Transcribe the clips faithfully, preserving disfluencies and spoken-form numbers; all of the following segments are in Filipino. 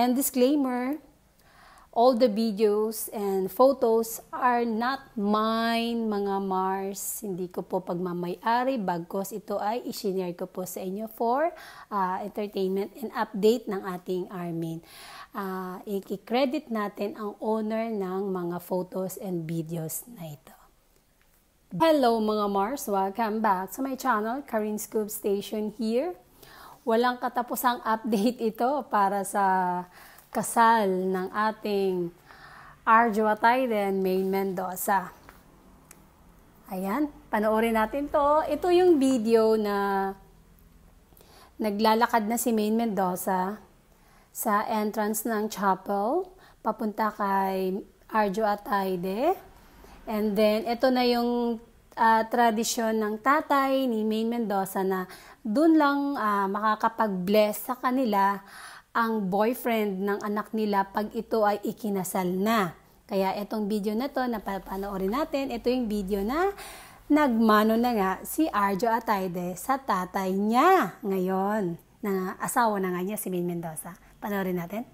And disclaimer, all the videos and photos are not mine, mga Mars. Hindi ko po pagmamay-ari, bagkos ito ay isinare ko po sa inyo for uh, entertainment and update ng ating Armin. Uh, i-credit natin ang owner ng mga photos and videos na ito. Hello mga Mars! Welcome back sa my channel, Karin Scoop Station here. Walang katapusang update ito para sa kasal ng ating Arjo Atayde and Maine Mendoza. Ayan, panoorin natin to. Ito yung video na naglalakad na si Maine Mendoza sa entrance ng chapel papunta kay Arjo Atayde. And then, ito na yung uh, tradisyon ng tatay ni Maine Mendoza na dun lang uh, makakapag-bless sa kanila ang boyfriend ng anak nila pag ito ay ikinasal na. Kaya itong video na to na papanoorin natin, ito yung video na nagmano na nga si Arjo Atayde sa tatay niya ngayon, na asawa na nga niya si Maine Mendoza. Panoorin natin.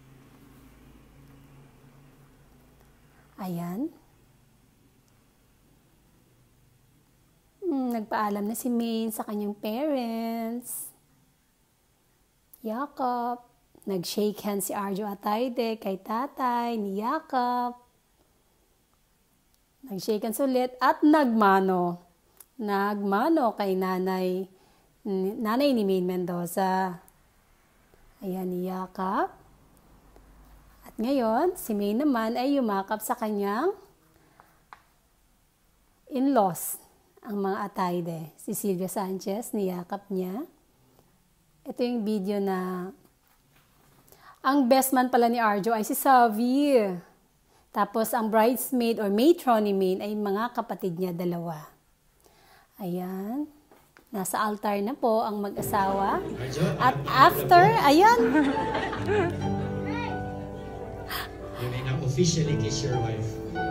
Ayan. Hmm, nagpaalam na si Maine sa kanyang parents. Yakap. Nag-shake hands si Arjo Atayde kay tatay ni Yakap. Nag-shake hands ulit at nagmano. Nagmano kay nanay, nanay ni Maine Mendoza. Ayan ni Yakap. At ngayon, si Maine naman ay yumakap sa kanyang in-laws, ang mga Atayde. Si Sylvia Sanchez, niyakap niya. Ito yung video na ang best man pala ni Arjo ay si Savi. Tapos ang bridesmaid or matron ni Maine ay mga kapatid niya dalawa. Ayan. Nasa altar na po ang mag-asawa. At after, ayan. You may now officially kiss your wife.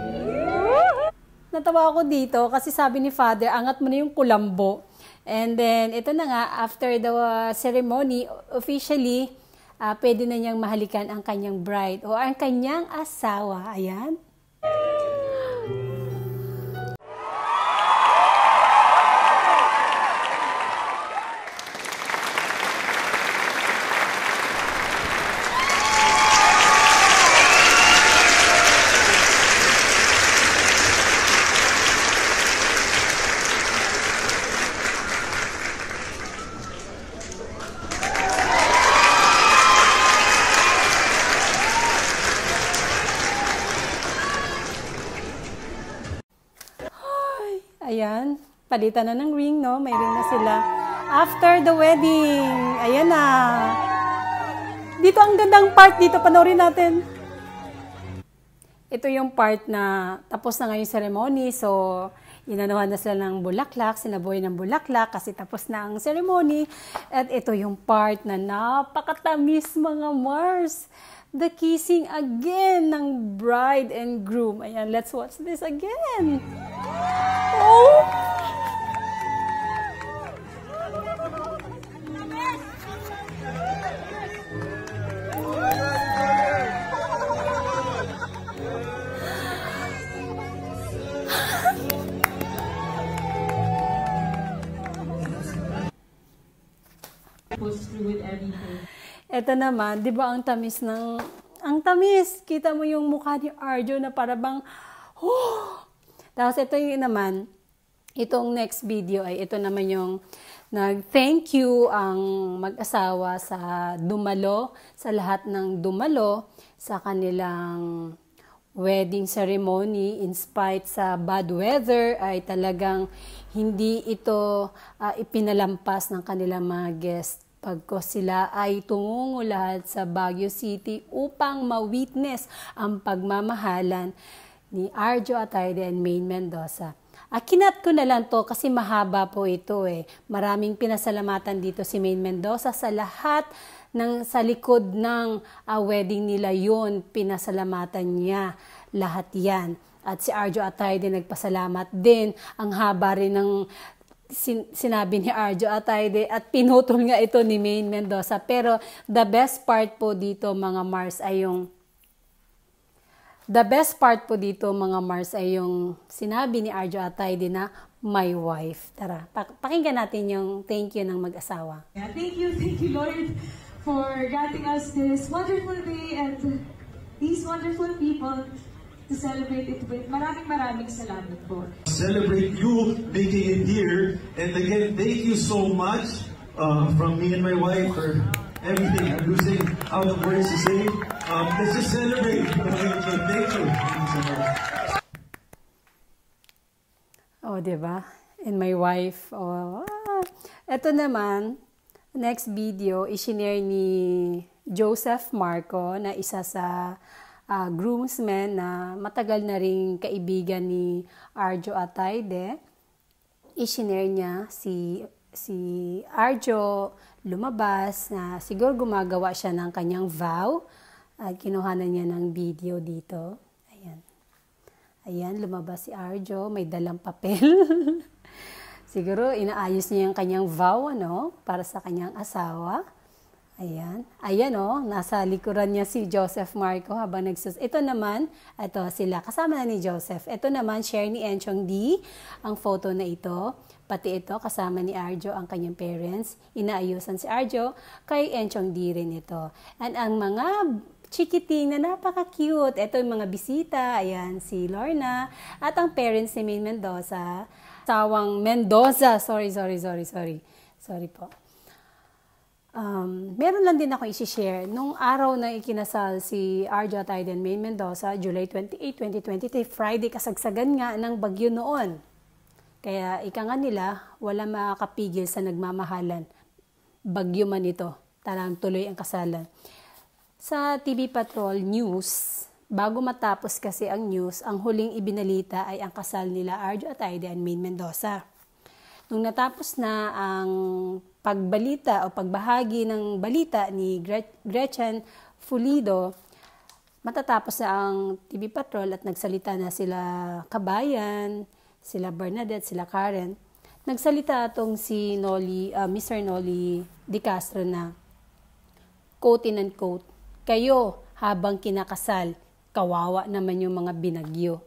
Natawa ako dito kasi sabi ni Father, angat mo na yung kulambo. And then, ito na nga, after the uh, ceremony, officially, Uh, pwede na niyang mahalikan ang kanyang bride o ang kanyang asawa. Ayan. Ayan, palitan na ng ring, no? May ring na sila. After the wedding, ayan na. Dito ang gandang part dito, panoorin natin. Ito yung part na tapos na nga yung ceremony, so inanuhan na sila ng bulaklak, sinaboy ng bulaklak kasi tapos na ang ceremony. At ito yung part na napakatamis mga Mars. The kissing again ng bride and groom. Ayan, let's watch this again. Oh! Ito naman, di ba ang tamis ng, ang tamis, kita mo yung mukha ni Arjo na para bang, oh! Tapos ito yung naman, itong next video ay ito naman yung nag-thank you ang mag-asawa sa dumalo, sa lahat ng dumalo, sa kanilang wedding ceremony. In spite sa bad weather, ay talagang hindi ito uh, ipinalampas ng kanilang mga guests. Pagkos sila ay tumungo lahat sa Baguio City upang ma-witness ang pagmamahalan ni Arjo Atayde and Maine Mendoza. Akinat ko na lang to kasi mahaba po ito eh. Maraming pinasalamatan dito si Maine Mendoza sa lahat ng sa likod ng uh, wedding nila yun. Pinasalamatan niya lahat yan. At si Arjo Atayde nagpasalamat din. Ang haba rin ng sin- sinabi ni Arjo Atayde at pinutol nga ito ni Maine Mendoza. Pero the best part po dito mga Mars ay yung the best part po dito mga Mars ay yung sinabi ni Arjo Atayde na my wife. Tara, pak- pakinggan natin yung thank you ng mag-asawa. Yeah, thank you, thank you Lord for granting us this wonderful day and these wonderful people to celebrate it with. Maraming maraming salamat po. Celebrate you making it here. And again, thank you so much uh, from me and my wife for everything. I'm losing out of words to say. Um, let's just celebrate. Okay, so thank you. Thank you so much. Oh, diba? And my wife. Oh, ah. Ito naman, next video, isinare ni Joseph Marco na isa sa Uh, groomsmen na matagal na ring kaibigan ni Arjo Atayde. I-share niya si, si Arjo lumabas na siguro gumagawa siya ng kanyang vow. At uh, kinuhanan niya ng video dito. Ayan. Ayan, lumabas si Arjo. May dalang papel. Siguro inaayos niya yung kanyang vow ano, para sa kanyang asawa. Ayan. Ayan o, oh, nasa likuran niya si Joseph Marco habang nagsus... Ito naman, ito sila, kasama na ni Joseph. Ito naman, share ni Enchong D, ang photo na ito. Pati ito, kasama ni Arjo, ang kanyang parents. Inaayusan si Arjo, kay Enchong D rin ito. And ang mga chikiting na napaka-cute, ito yung mga bisita, ayan, si Lorna, at ang parents ni Maine Mendoza, Sawang Mendoza, sorry, sorry, sorry, sorry. Sorry po. Um, meron lang din ako i-share. Nung araw na ikinasal si Arjo Atayde and Maine Mendoza, July twenty-eighth, twenty twenty-three, Friday, kasagsagan nga ng bagyo noon. Kaya ika nga nila, wala makakapigil sa nagmamahalan. Bagyo man ito, talang tuloy ang kasalan. Sa T V Patrol News, bago matapos kasi ang news, ang huling ibinalita ay ang kasal nila Arjo Atayde and Maine Mendoza. Nung natapos na ang pagbalita o pagbahagi ng balita ni Gretchen Fulido, matatapos na ang T V Patrol at nagsalita na sila Kabayan, sila Bernadette, sila Karen. Nagsalita itong si Noli, uh, Mister Noli Di Castro na, quote and quote, kayo habang kinakasal, kawawa naman yung mga binagyo.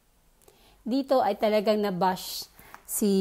Dito ay talagang nabash si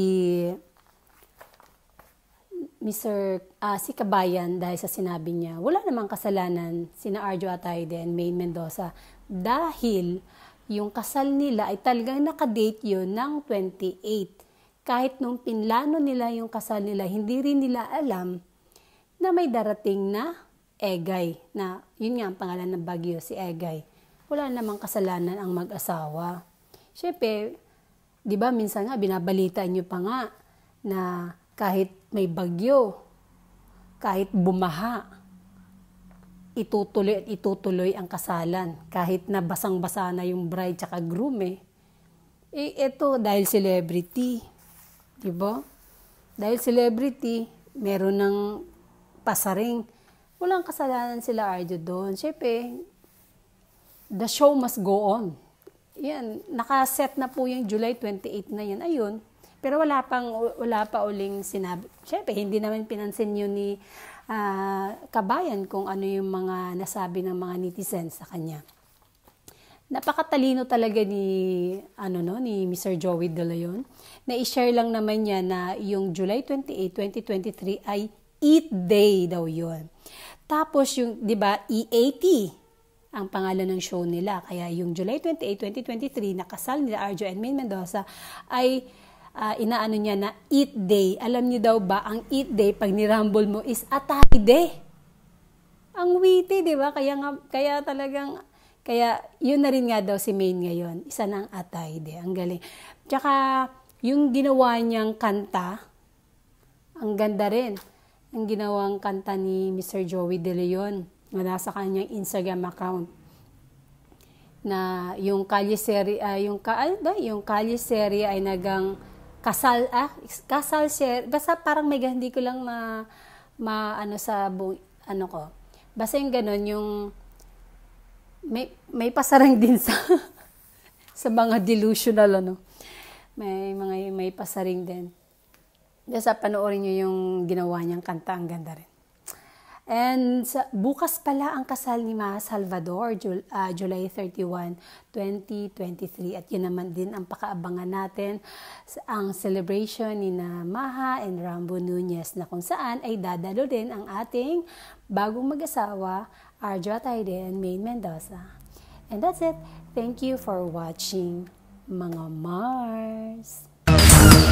Mister Uh, si Kabayan dahil sa sinabi niya, wala namang kasalanan sina Arjo Atayde and Maine Mendoza dahil yung kasal nila ay talagang nakadate yun ng twenty-eight. Kahit nung pinlano nila yung kasal nila, hindi rin nila alam na may darating na Egay, na yun nga ang pangalan ng bagyo, si Egay. Wala namang kasalanan ang mag-asawa. Siyempre, di ba minsan nga binabalita niyo pa nga na kahit may bagyo, kahit bumaha, itutuloy at itutuloy ang kasalan. Kahit na basang-basa na yung bride tsaka groom eh. Eh, ito dahil celebrity. Diba? Dahil celebrity, meron ng pasaring. Walang kasalanan sila Arjo doon. Siyempre, the show must go on. Yan, nakaset na po yung July twenty-eighth na yan. Ayun. Pero wala pang wala pa uling sinabi. Siyempre, hindi naman pinansin yun ni uh, Kabayan kung ano yung mga nasabi ng mga netizens sa kanya. Napakatalino talaga ni ano no ni Mister Joey De Leon. Na i-share lang naman niya na yung July twenty-eighth, twenty twenty-three ay Eat Day daw yun. Tapos yung 'di ba E eighty ang pangalan ng show nila. Kaya yung July twenty-eighth, twenty twenty-three nakasal nila Arjo and Maine Mendoza ay Uh, inaano niya na Eat Day. Alam niyo daw ba, ang Eat Day, pag nirumble mo, is Atayde. Ang witty, di ba? Kaya, nga, kaya talagang, kaya yun na rin nga daw si Maine ngayon. Isa ng Atayde. Ang galing. Tsaka, yung ginawa niyang kanta, ang ganda rin. Ang ginawang kanta ni Mister Joey De Leon, na nasa kanyang Instagram account. Na yung Kalye Serie, uh, yung, ka, ano, yung Kalye Serie ay nagang kasal, ah, kasal share, basta parang may hindi ko lang ma, ma ano sa, bu, ano ko, basta yung ganun, yung, may, may pasarang din sa, sa mga delusional, ano, may, mga, may pasaring din. Sa panoorin nyo yung ginawa niyang kanta, ang ganda rin. And sa, bukas pala ang kasal ni Ma Salvador, Jul, uh, July thirty-first, twenty twenty-three. At yun naman din ang pakaabangan natin, ang celebration ni na Maha and Rambo Nunez, na kung saan ay dadalo din ang ating bagong mag-asawa, Arjo Atayde and Maine Mendoza. And that's it. Thank you for watching, mga Mars.